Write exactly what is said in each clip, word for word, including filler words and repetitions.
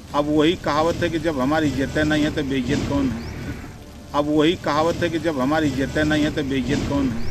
अब वही कहावत है कि जब हमारी इज्जतें नहीं है तो बेइज्जत कौन है। अब वही कहावत है कि जब हमारी इज्जतें नहीं है तो बेइज्जत कौन है।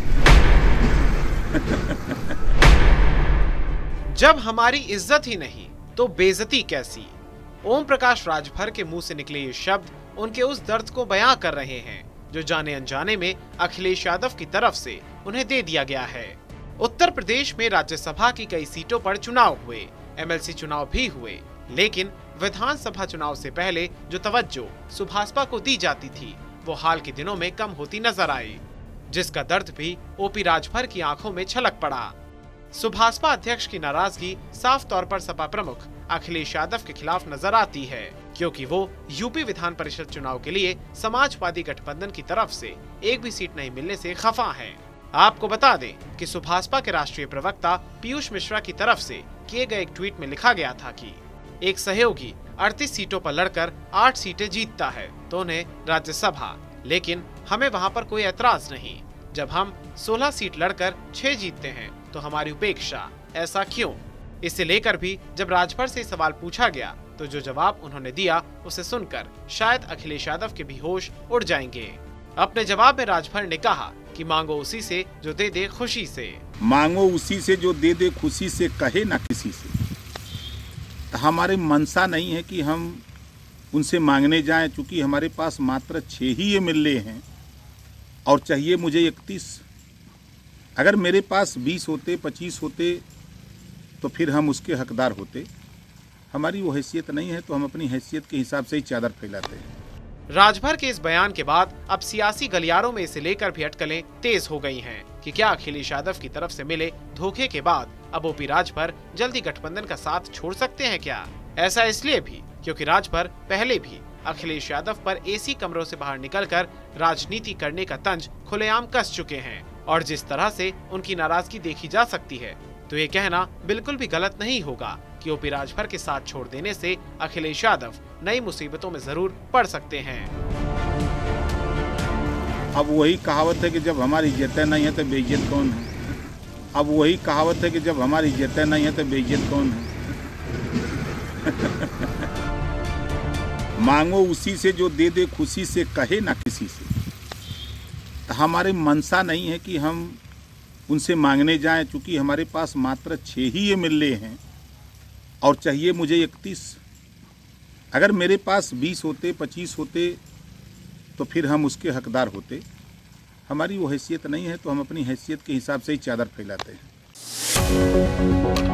जब हमारी इज्जत ही नहीं तो बेइज्जती कैसी। ओम प्रकाश राजभर के मुंह से निकले ये शब्द उनके उस दर्द को बयां कर रहे हैं जो जाने अनजाने में अखिलेश यादव की तरफ से उन्हें दे दिया गया है। उत्तर प्रदेश में राज्यसभा की कई सीटों पर चुनाव हुए, एमएलसी चुनाव भी हुए, लेकिन विधानसभा चुनाव से पहले जो तवज्जो सुभाषपा को दी जाती थी वो हाल के दिनों में कम होती नजर आई, जिसका दर्द भी ओपी राजभर की आंखों में छलक पड़ा। सुभाषपा अध्यक्ष की नाराजगी साफ तौर पर सपा प्रमुख अखिलेश यादव के खिलाफ नजर आती है, क्योंकि वो यूपी विधान परिषद चुनाव के लिए समाजवादी गठबंधन की तरफ से एक भी सीट नहीं मिलने से खफा हैं। आपको बता दें कि सुभाषपा के राष्ट्रीय प्रवक्ता पीयूष मिश्रा की तरफ से किए गए एक ट्वीट में लिखा गया था कि एक सहयोगी अड़तीस सीटों पर लड़कर आठ सीटें जीतता है तो उन्हें राज्यसभा, लेकिन हमें वहां पर कोई ऐतराज नहीं। जब हम सोलह सीट लड़कर छह जीतते हैं तो हमारी उपेक्षा, ऐसा क्यों? इसे लेकर भी जब राजभर से सवाल पूछा गया तो जो जवाब उन्होंने दिया उसे सुनकर शायद अखिलेश यादव के भी होश उड़ जाएंगे। अपने जवाब में राजभर ने कहा कि मांगो उसी से जो दे दे खुशी से। मांगो उसी से जो दे दे खुशी से, कहे ना किसी से। हमारे मनसा नहीं है कि हम उनसे मांगने जाएं, चूंकि हमारे पास मात्र छह ही ये मिल रहे हैं और चाहिए मुझे इकतीस। अगर मेरे पास बीस होते, पच्चीस होते तो फिर हम उसके हकदार होते। हमारी वो हैसियत नहीं है तो हम अपनी हैसियत के हिसाब से ही चादर फैलाते हैं। राजभर के इस बयान के बाद अब सियासी गलियारों में इसे लेकर भी अटकलें तेज हो गई हैं कि क्या अखिलेश यादव की तरफ से मिले धोखे के बाद अब ओपी राजभर जल्दी गठबंधन का साथ छोड़ सकते हैं क्या? ऐसा इसलिए भी क्योंकि राजभर पहले भी अखिलेश यादव पर एसी कमरों से बाहर निकलकर राजनीति करने का तंज खुलेआम कस चुके हैं और जिस तरह से उनकी नाराजगी देखी जा सकती है तो ये कहना बिल्कुल भी गलत नहीं होगा कि ओपी राजभर के साथ छोड़ देने से अखिलेश यादव नई मुसीबतों में जरूर पड़ सकते हैं। अब वही कहावत है कि जब हमारी इज्जतें नहीं है तो बेइज्जत कौन है। अब वही कहावत है कि जब हमारी इज्जतें नहीं है तो बेइज्जत कौन है। मांगो उसी से जो दे दे खुशी से, कहे ना किसी से। हमारे मनसा नहीं है कि हम उनसे मांगने जाएं, चूंकि हमारे पास मात्र छह ही ये मिल रहे हैं और चाहिए मुझे इकतीस। अगर मेरे पास बीस होते, पच्चीस होते तो फिर हम उसके हकदार होते। हमारी वो हैसियत नहीं है तो हम अपनी हैसियत के हिसाब से ही चादर फैलाते हैं।